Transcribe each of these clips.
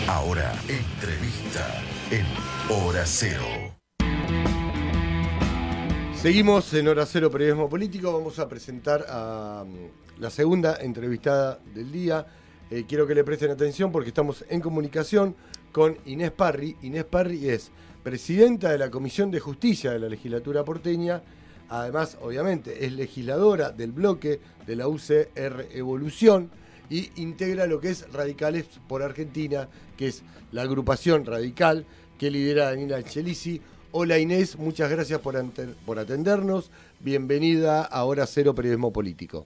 Ahora, entrevista en Hora Cero. Seguimos en Hora Cero Periodismo Político. Vamos a presentar a la segunda entrevistada del día. Quiero que le presten atención porque estamos en comunicación con Inés Parry. Inés Parry es presidenta de la Comisión de Justicia de la Legislatura porteña. Además, obviamente, es legisladora del bloque de la UCR Evolución y integra lo que es Radicales por Argentina, que es la agrupación radical que lidera Daniela Angelici. Hola Inés, muchas gracias por atendernos. Bienvenida a Hora Cero Periodismo Político.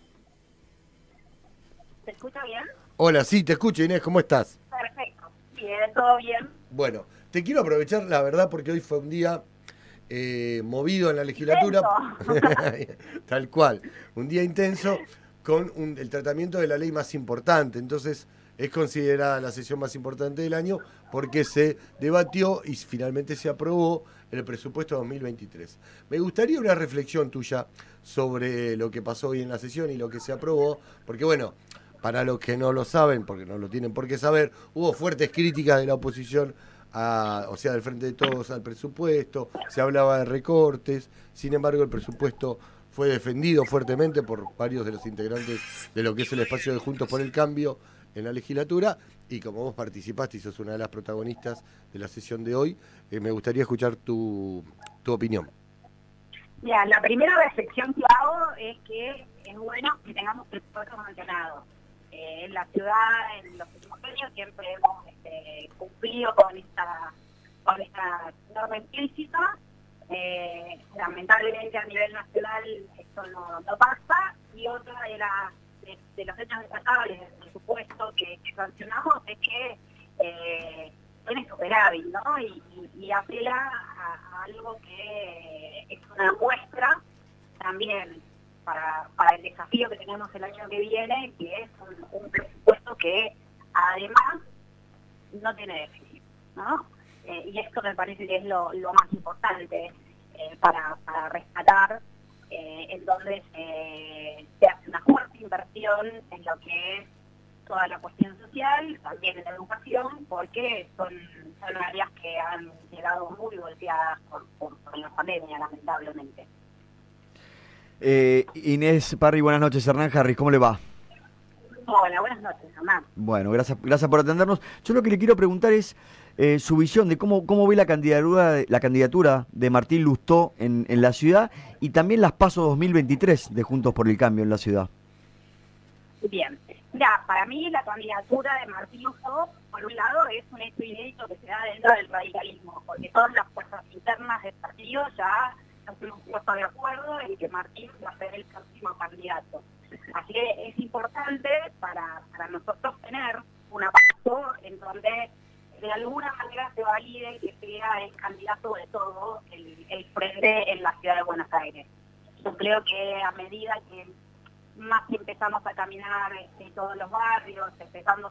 ¿Se escucha bien? Hola, sí, te escucho Inés, ¿cómo estás? Perfecto, bien, todo bien. Bueno, te quiero aprovechar la verdad porque hoy fue un día movido en la legislatura. Tal cual, un día intenso con el tratamiento de la ley más importante. Entonces es considerada la sesión más importante del año porque se debatió y finalmente se aprobó el presupuesto 2023. Me gustaría una reflexión tuya sobre lo que pasó hoy en la sesión y lo que se aprobó, porque bueno, para los que no lo saben, porque no lo tienen por qué saber, hubo fuertes críticas de la oposición, o sea, del Frente de Todos al presupuesto, se hablaba de recortes, sin embargo el presupuesto fue defendido fuertemente por varios de los integrantes de lo que es el espacio de Juntos por el Cambio en la legislatura, y como vos participaste y sos una de las protagonistas de la sesión de hoy, me gustaría escuchar tu opinión. Mira, la primera reflexión que hago es que es bueno que tengamos presupuestos mencionados. En la ciudad, en los últimos años, siempre hemos cumplido con esta norma implícita. Lamentablemente a nivel nacional esto no pasa, y otra de los hechos destacables del presupuesto que sancionamos es que tiene superávit, ¿no? Y apela a algo que es una muestra también para el desafío que tenemos el año que viene, que es un presupuesto que además no tiene déficit, ¿no? Y esto me parece que es lo más importante para rescatar, en donde se hace una fuerte inversión en lo que es toda la cuestión social, también en la educación, porque son áreas que han llegado muy golpeadas por la pandemia, lamentablemente. Inés Parry, buenas noches. Hernán Harris, ¿cómo le va? Hola, buenas noches, Hernán. Bueno, gracias por atendernos. Yo lo que le quiero preguntar es su visión de cómo ve la candidatura de Martín Lustó en la ciudad, y también las PASO 2023 de Juntos por el Cambio en la ciudad. Bien. Mira, para mí la candidatura de Martín Lustó, por un lado, es un hecho inédito que se da dentro del radicalismo, porque todas las fuerzas internas del partido ya nos hemos puesto de acuerdo en que Martín va a ser el próximo candidato. Así que es importante para nosotros tener una PASO en donde de alguna manera se valide que sea el candidato de todo el frente en la ciudad de Buenos Aires. Yo creo que a medida que más empezamos a caminar todos los barrios, empezamos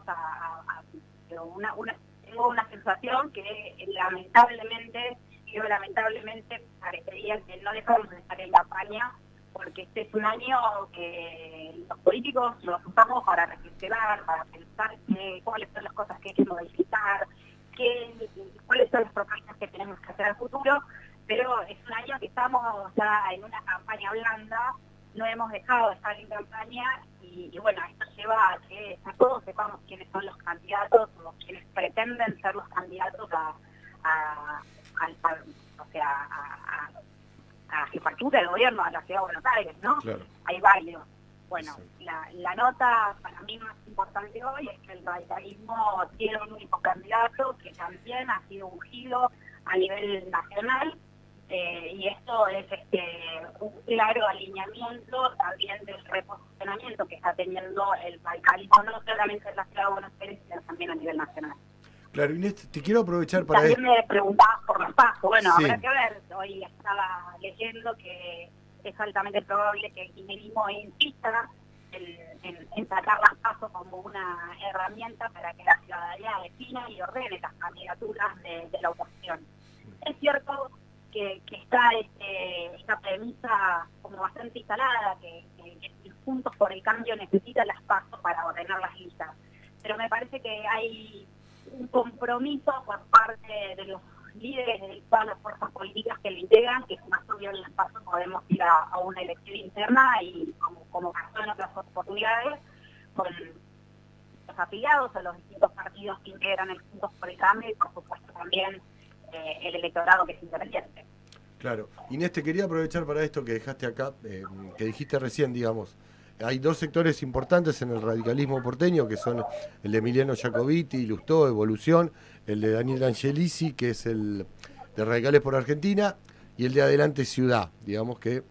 tengo una sensación que lamentablemente parecería que no dejamos de estar en campaña, porque este es un año que los políticos los usamos para reflexionar, para pensar cuáles son las cosas que hay que modificar, cuáles son las propuestas que tenemos que hacer al futuro, pero es un año que estamos ya en una campaña blanda, no hemos dejado de estar en campaña, y bueno, esto lleva a que todos sepamos quiénes son los candidatos o quienes pretenden ser los candidatos a jefatura del gobierno de la ciudad de Buenos Aires, ¿no? Claro. Hay varios. Bueno, la nota para mí más importante hoy es que el radicalismo tiene un único candidato que también ha sido ungido a nivel nacional, y esto es un claro alineamiento también del reposicionamiento que está teniendo el radicalismo, no solamente en la ciudad de Buenos Aires, sino también a nivel nacional. Claro, Inés, te quiero aprovechar para... También me preguntabas por los PASO. Bueno, sí. Habrá que ver. Hoy estaba leyendo que es altamente probable que el kirchnerismo insista en sacar las PASO como una herramienta para que la ciudadanía defina y ordene las candidaturas de la oposición. Es cierto que está esta premisa como bastante instalada, que Juntos por el Cambio necesita las PASO para ordenar las listas. Pero me parece que hay un compromiso por parte de los líderes de todas las fuerzas políticas que lo integran, que más obvio en las pasos podemos ir a una elección interna y como pasó en otras oportunidades, con los afiliados a los distintos partidos que integran el Juntos por el Cambio y por supuesto también el electorado que es independiente. Claro. Inés, te quería aprovechar para esto que dejaste acá, que dijiste recién, digamos. Hay dos sectores importantes en el radicalismo porteño, que son el de Emiliano Jacobiti, Lustó, Evolución, el de Daniel Angelici, que es el de Radicales por Argentina, y el de Adelante Ciudad, digamos que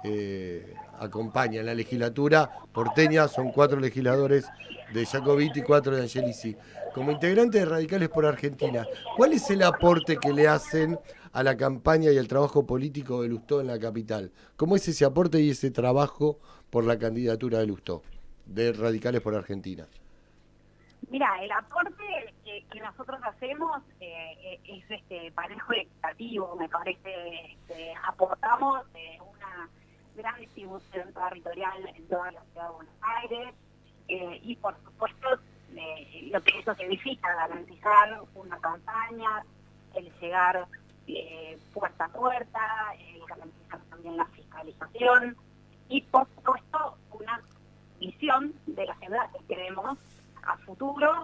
acompaña en la legislatura porteña. Son 4 legisladores de Jacobiti y 4 de Angelici. Como integrante de Radicales por Argentina, ¿cuál es el aporte que le hacen a la campaña y al trabajo político de Lustó en la capital? ¿Cómo es ese aporte y ese trabajo por la candidatura de Lustó, de Radicales por Argentina? Mira, el aporte que nosotros hacemos es parejo legislativo, me parece. Aportamos una gran distribución territorial en toda la ciudad de Buenos Aires y por supuesto lo que eso significa, garantizar una campaña, el llegar puerta a puerta, garantizar también la fiscalización y por supuesto una visión de la ciudad que queremos a futuro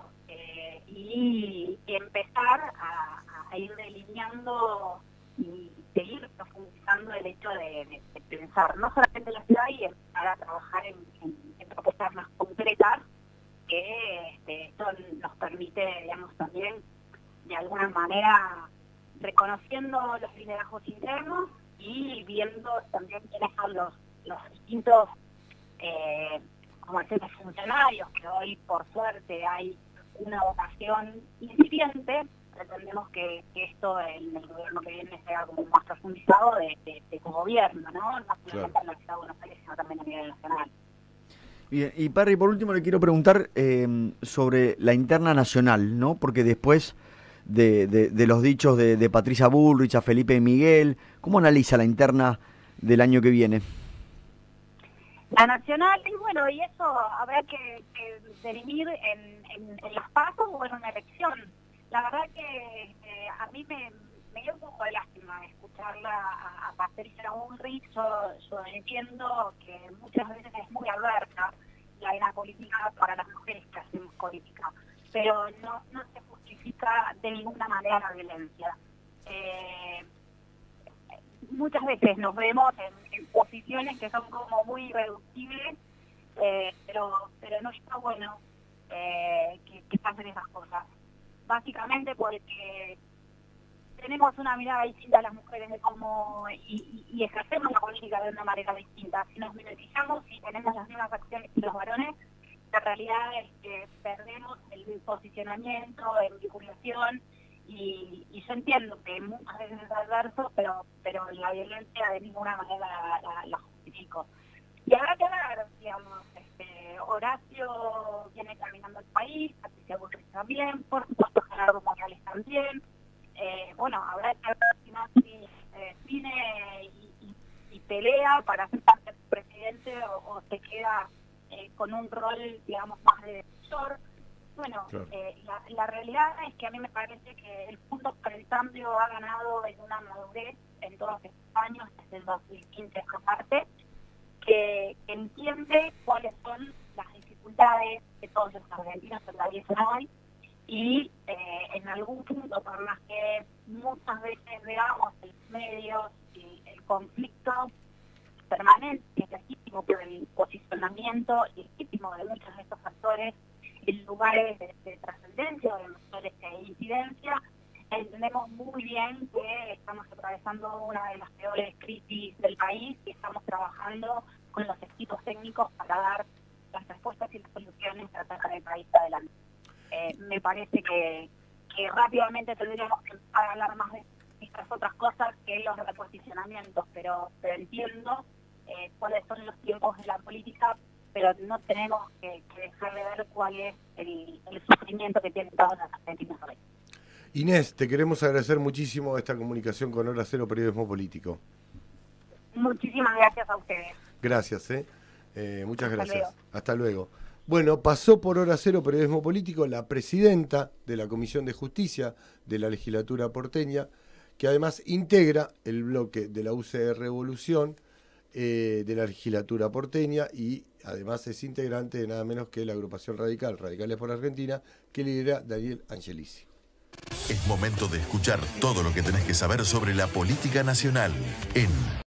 y empezar a ir delineando y seguir profundizando el hecho de pensar no solamente la ciudad y empezar a trabajar en propuestas más concretas que esto nos permite, digamos, también de alguna manera reconociendo los liderazgos internos y viendo también quiénes son los distintos como decir, funcionarios, que hoy por suerte hay una votación incipiente. Pretendemos que esto en el gobierno que viene sea como más profundizado de gobierno, ¿no? No solamente en la ciudad de Buenos Aires, sino también a nivel nacional. Bien, y Parry, por último le quiero preguntar sobre la interna nacional, ¿no? Porque después de los dichos de Patricia Bullrich, a Felipe y Miguel, ¿cómo analiza la interna del año que viene? La nacional, y bueno, y eso habrá que definir en los pasos o en una elección. La verdad que a mí me dio un poco de lástima escucharla a Patricia Bullrich. Yo entiendo que muchas veces es muy adversa la arena política para las mujeres que hacemos política, pero no se justifica de ninguna manera la violencia. Muchas veces nos vemos en posiciones que son como muy irreductibles, pero no está bueno que pasen esas cosas. Básicamente porque tenemos una mirada distinta a las mujeres de cómo y ejercemos la política de una manera distinta. Si nos mimetizamos y tenemos las mismas acciones que los varones, la realidad es que perdemos el posicionamiento en vinculación. Y yo entiendo que muchas veces es adverso, pero la violencia de ninguna manera la justifico. Y habrá que ver, digamos, Horacio viene caminando el país, Patricia Bullrich también, por supuesto Gerardo Morales también. Bueno, habrá que ver si Macri viene y pelea para ser presidente o se queda con un rol, digamos, más de defensor. Bueno, claro. La realidad es que a mí me parece que el Juntos por el Cambio ha ganado en una madurez en todos estos años, desde el 2015 aparte, que entiende cuáles son las dificultades que todos los argentinos atraviesan hoy y en algún punto, por más que muchas veces veamos en los medios y el conflicto permanente, es legítimo por el posicionamiento legítimo de muchos de estos actores en lugares de trascendencia o de mayores incidencia, entendemos muy bien que estamos atravesando una de las peores crisis del país y estamos trabajando con los equipos técnicos para dar las respuestas y las soluciones para sacar el país adelante. Me parece que rápidamente tendríamos que empezar a hablar más de estas otras cosas que los reposicionamientos, pero entiendo cuáles son los tiempos de la política, pero no tenemos que dejar de ver cuál es el sufrimiento que tienen todos los argentinos hoy. Inés, te queremos agradecer muchísimo esta comunicación con Hora Cero Periodismo Político. Muchísimas gracias a ustedes. Gracias, muchas gracias. Luego. Hasta luego. Bueno, pasó por Hora Cero Periodismo Político la presidenta de la Comisión de Justicia de la legislatura porteña, que además integra el bloque de la UCR Revolución de la legislatura porteña y además es integrante de nada menos que la agrupación radical, Radicales por Argentina, que lidera Daniel Angelici. Es momento de escuchar todo lo que tenés que saber sobre la política nacional en